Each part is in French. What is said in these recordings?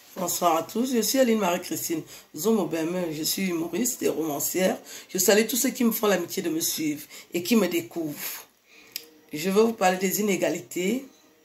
Bonsoir à tous, je suis Aline Marie-Christine Zomobeme, je suis humoriste et romancière. Je salue tous ceux qui me font l'amitié de me suivre et qui me découvrent. Je veux vous parler des inégalités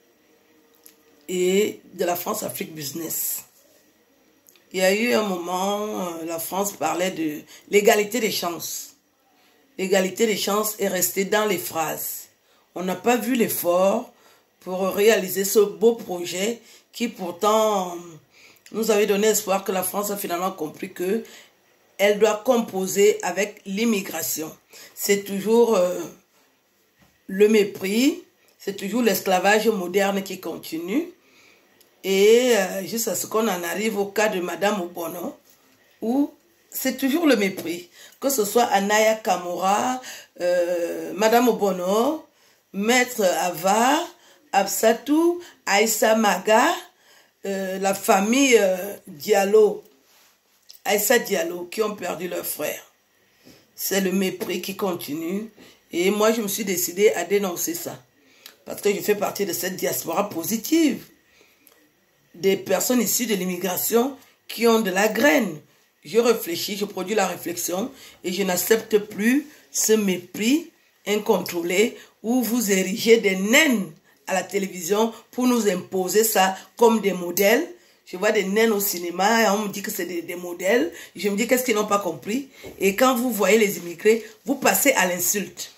et de la France-Afrique Business. Il y a eu un moment, la France parlait de l'égalité des chances. L'égalité des chances est restée dans les phrases. On n'a pas vu l'effort pour réaliser ce beau projet qui pourtant nous avait donné espoir que la France a finalement compris que elle doit composer avec l'immigration. C'est toujours le mépris, c'est toujours l'esclavage moderne qui continue. Et jusqu'à ce qu'on en arrive au cas de Madame Obono, où c'est toujours le mépris. Que ce soit Anaya Kamura, Madame Obono, Maître Ava, Absatou, Aïssa Maga, la famille Diallo, Aïssa Diallo, qui ont perdu leur frère. C'est le mépris qui continue. Et moi, je me suis décidée à dénoncer ça. Parce que je fais partie de cette diaspora positive. Des personnes issues de l'immigration qui ont de la graine. Je réfléchis, je produis la réflexion et je n'accepte plus ce mépris incontrôlé où vous érigez des naines à la télévision pour nous imposer ça comme des modèles. Je vois des naines au cinéma et on me dit que c'est des modèles. Je me dis qu'est-ce qu'ils n'ont pas compris. Et quand vous voyez les immigrés, vous passez à l'insulte.